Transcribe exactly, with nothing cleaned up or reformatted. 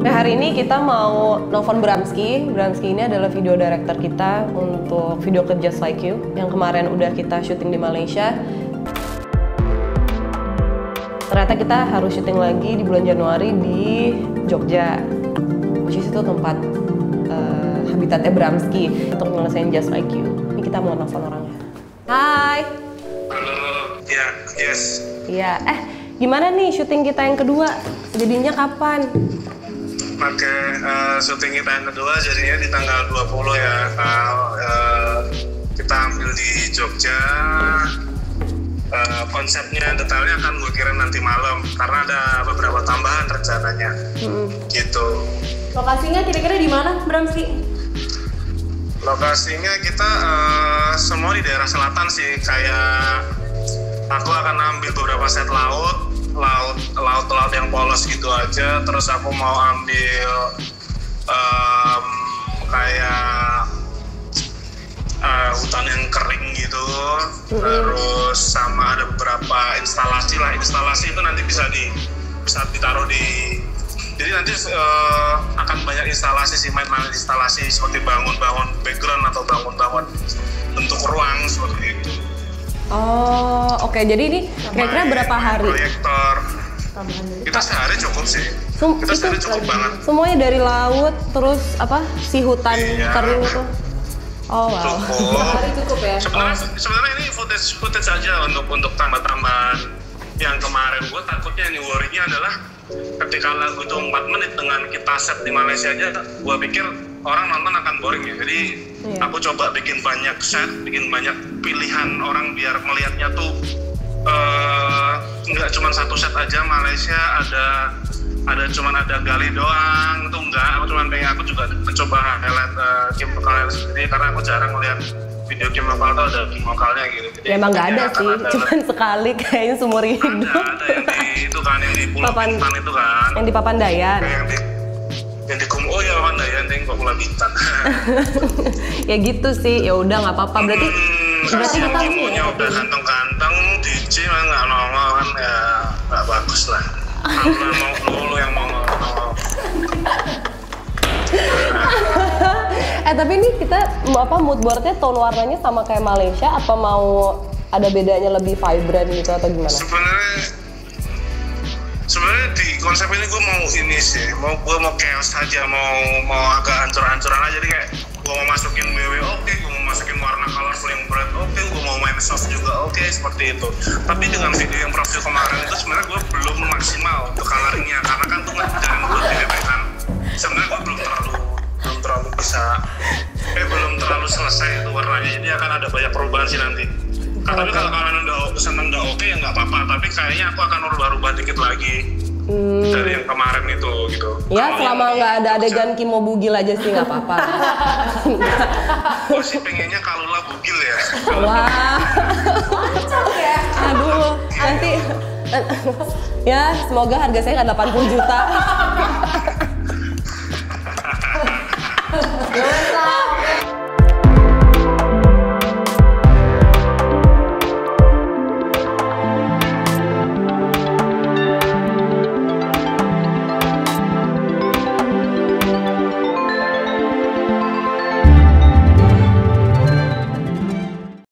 Nah, hari ini kita mau nelfon Bramski. Bramski ini adalah video director kita untuk video klip Just Like You yang kemarin udah kita syuting di Malaysia. Ternyata kita harus syuting lagi di bulan Januari di Jogja, which is itu tempat uh, habitatnya Bramski untuk nyelesain Just Like You. Ini kita mau nelfon orangnya. Hai. Halo, ya, yes. Iya, eh gimana nih syuting kita yang kedua? Jadinya kapan? Oke, uh, syuting kita yang kedua jadinya di tanggal dua puluh ya. Uh, kita ambil di Jogja. Uh, konsepnya, detailnya akan gue kirim nanti malam karena ada beberapa tambahan rencananya. Mm-hmm. Gitu. Lokasinya kira-kira di mana, Bramski? Lokasinya kita uh, semua di daerah selatan sih. Kayak aku akan ambil beberapa set laut. laut laut laut yang polos gitu aja, terus aku mau ambil um, kayak uh, hutan yang kering gitu, mm-hmm. terus sama ada beberapa instalasi lah. Instalasi itu nanti bisa di bisa ditaruh di, jadi nanti uh, akan banyak instalasi sih, main-main instalasi seperti bangun-bangun background atau bangun-bangun bentuk ruang seperti itu. Oh, oke. Okay. Jadi ini kira-kira berapa hari? Proyektor. Kita sehari cukup sih. Sem kita sehari cukup banget. Semuanya dari laut, terus apa? Si hutan iya. kering itu. Oh wow. Cukup. Sehari cukup ya. Sebenarnya, oh. sebenarnya ini footage footage aja untuk untuk tambah-tambahan yang kemarin. Gue takutnya ini worry-nya adalah ketika lagu itu empat menit dengan kita set di Malaysia aja, gue pikir orang nonton akan boring ya. Jadi yeah. aku coba bikin banyak set, bikin banyak pilihan orang biar melihatnya tuh nggak uh, cuma satu set aja. Malaysia ada ada cuma ada gali doang itu enggak. Aku cuma pengen aku juga mencoba highlight uh, KimoKal sendiri karena aku jarang melihat video KimoKal tuh ada KimoKalnya gitu. Jadi, ya emang nggak ada sih, ada cuman sekali kayaknya seumur hidup. Ada, ada yang di itu kan yang di Pulau Papan, Bintan itu kan. Yang di Papandayan. Yang di yang di oh ya Papandayan yang di Pulau Bintan. Ya gitu sih, ya udah nggak apa-apa. Berarti hmm, berarti kita Kimonya udah ganteng-ganteng, D J mah nggak nongol kan ya nggak bagus lah. Aku mau dulu yang mau nongol. Eh tapi ini kita apa mood boardnya tone warnanya sama kayak Malaysia apa mau ada bedanya lebih vibrant gitu atau gimana? Sebenarnya sebenarnya di konsep ini gue mau ini sih, mau gue mau chaos aja, mau mau agak hancur-hancuran aja. Jadi kayak gue mau masukin B W oke, okay, gue mau masukin warna colorful yang bright oke, okay, gue mau main soft juga oke, okay, seperti itu. Tapi dengan video yang profil kemarin itu sebenarnya gue belum maksimal untuk coloringnya karena kan tuh ngajarin gue di B P kan. Sebenarnya gue belum terlalu belum terlalu bisa, eh belum terlalu selesai itu warnanya. Jadi akan ada banyak perubahan sih nanti. Nah, tapi kalau kalian udah seneng udah oke ya nggak apa-apa. Tapi kayaknya aku akan rubah-rubah dikit lagi hmm. dari yang kemarin itu gitu. Ya kalo selama nggak ada adegan Kimo bugil aja sih nggak apa-apa. Gue sih pengennya kalau lah bugil ya. Wah. Ya. Aduh nanti ya semoga harga saya nggak delapan puluh juta.